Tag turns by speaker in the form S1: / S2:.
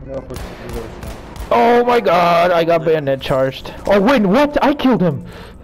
S1: Oh my god, I got bayonet charged. Oh wait, what? I killed him!